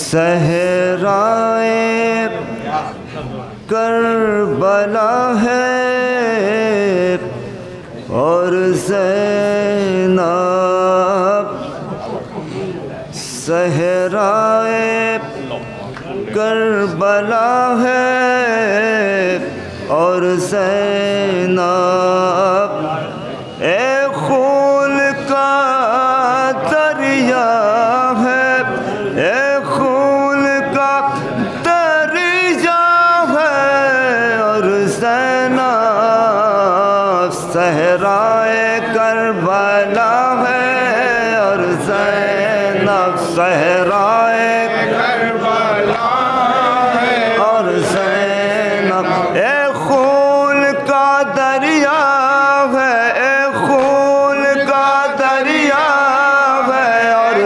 صحرائے کربلا ہے اور زینب صحرائے کربلا ہے اور زینب اے خون کا دریا ہے اے خون کا دریا ہے اور زینب صحرائے کربلا ہے اور زینب صحرائے کربلا ہے اور زینب اے خون کا دریا ہے اے خون کا دریا ہے اور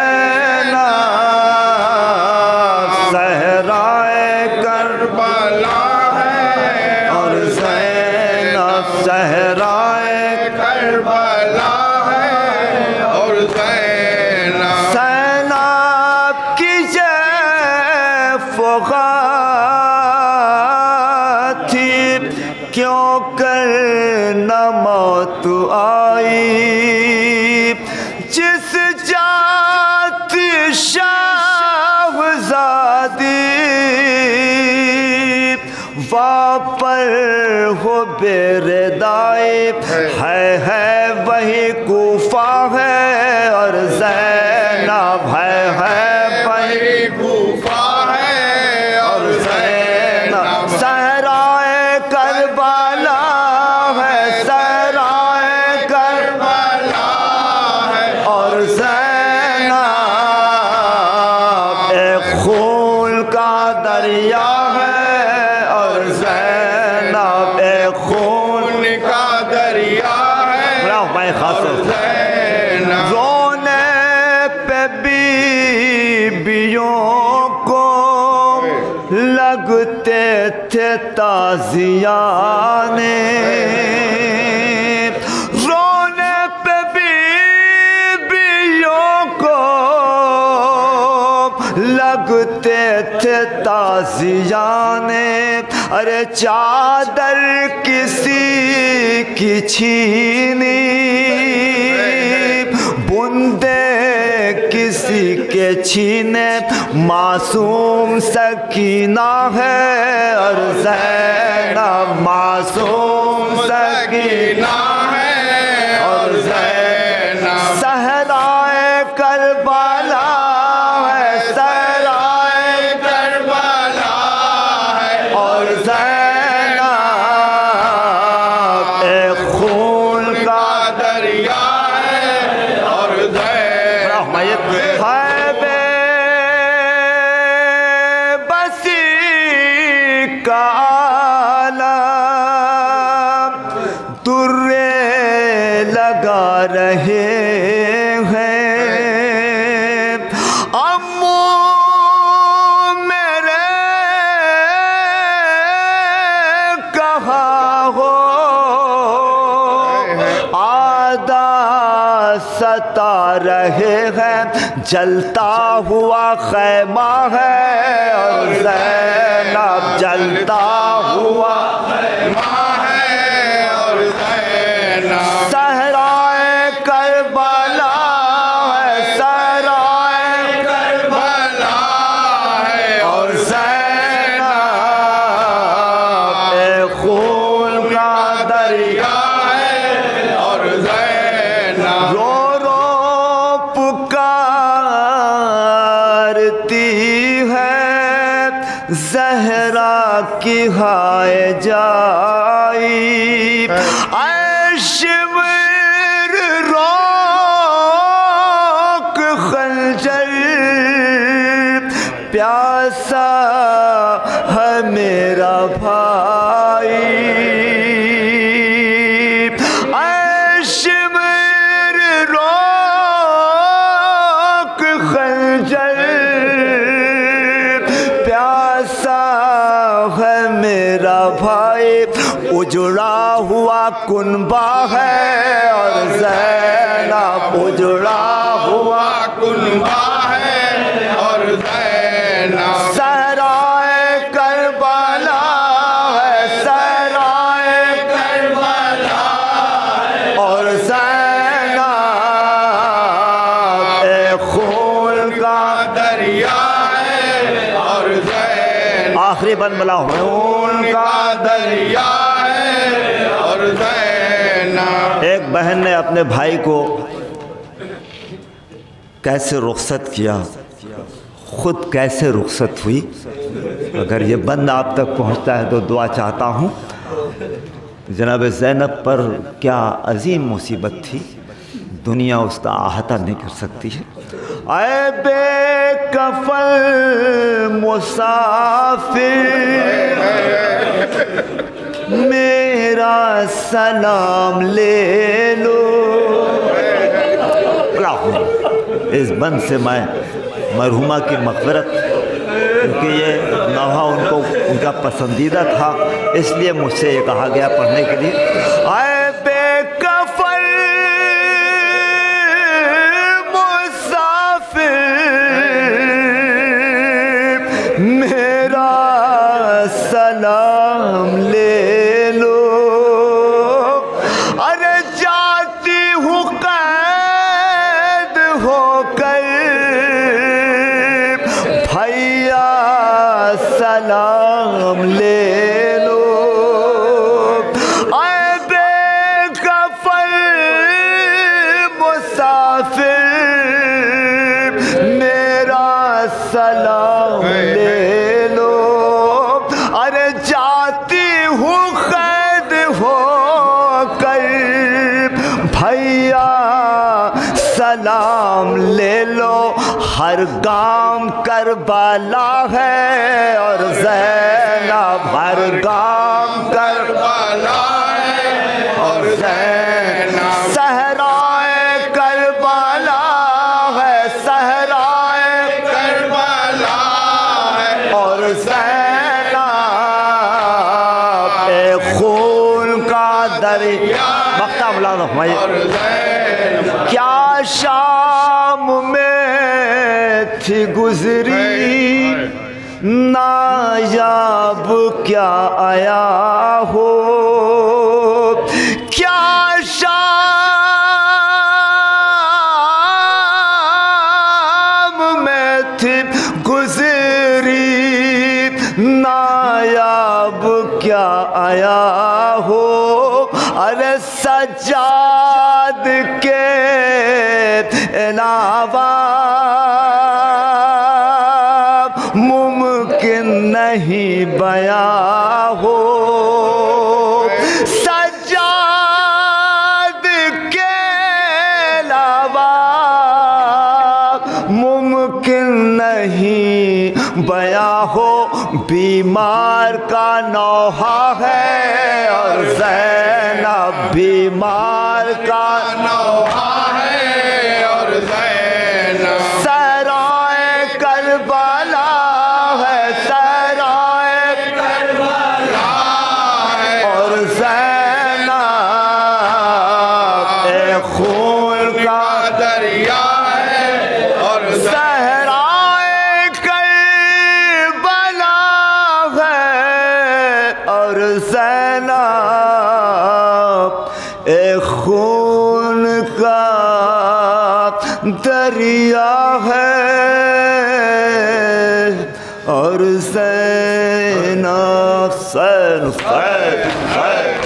زینب صحرائے کربلا ہے اور زینب صحرائے کربلا ہے اور زینب کی فغات تھی کیوں کر نہ موت آئی جس جات شاہزادی واپر ہو بے ردائی ہے وہی کوفہ ہے اور زینب ہے وہی کوفہ ہے اور زینب صحرائے کربلا ہے صحرائے کربلا ہے اور زینب ایک خون کا دریا ہے اور زینب ایک خون کا دریا ہے میں خاص رونے پہ بیویوں کو لگتے تھے تازیانے رونے پہ بیویوں کو لگتے تھے تازیانے ارے چادر کسی کی چھینی بندے کسی کے چھینے معصوم سکینہ ہے اور زینب معصوم سکینہ ہے اور زینب صحرائے کربلا ہے صحرائے کربلا ہے اور زینب ایک خون کا دریا ہے اور زینب ہے بے بسی کا عالم درے لگا رہے ہیں امو میرے کہاں ہو آدھا ستا رہے ہیں جلتا ہوا خیمہ ہے اور زینب جلتا ہوا خیمہ ہے اور زینب صحرائے کربلا ہے صحرائے کربلا ہے اور زینب ایک خون کا دریا ہے اور زینب رو رو پکارتی ہے زہرا کی ہائے جائی شمر روک خنجر پیاسا ہے میرا بھائی شمر روک خنجر پیاسا ہے میرا بھائی اجڑا ہوا کنبہ ہے اور زینب اجڑا ہوا کنبہ ہے اور زینب آخری بند بلا خون کا دریا ہے اور زینب. ایک بہن نے اپنے بھائی کو کیسے رخصت کیا، خود کیسے رخصت ہوئی. اگر یہ بند آپ تک پہنچتا ہے تو دعا چاہتا ہوں. جناب زینب پر کیا عظیم مصیبت تھی، دنیا اس کا احاطہ نہیں کر سکتی ہے. اے بے کفن مسافر میرا سلام لے لو. اس بند سے میں مرحومہ کی مغفرت، کیونکہ یہ نوحہ ان کا پسندیدہ تھا، اس لیے مجھ سے یہ کہا گیا پڑھنے کے لیے. اے بے کفن مسافر میرا سلام لے لو. ارے جاتی ہوں قید ہو کر بھیا سلام لے لو. اے بے کفن مسافر میرا سلام لے لو. ارے جاتی ہوں قید ہو کر بھیا سلام لے لو. ہر گام کربلا ہے اور زینب، ہر گام کربلا ہے اور زینب. صحرائے کربلا ہے، صحرائے کربلا ہے اور زینب. اے خون کا دریا مقطع ملازم کیا شام میں تھی گزری نایاب کیا آیا ہو. کیا شام میں تھی گزری نایاب کیا آیا ہو. ارے سجاد کے علاوہ ممکن نہیں بیاں ہو. سجاد کے علاوہ ممکن نہیں بیاں ہو. بیمار کا نوحہ ہے اور زینب، بیمار کا نوحہ ہے اور زینب. صحرائے کربلا ہے، صحرائے کربلا ہے اور زینب. اے خون کا دریا ہے اور صحرائے کربلا ہے اور زینب. اے خون کا دریا ہے اور زینب.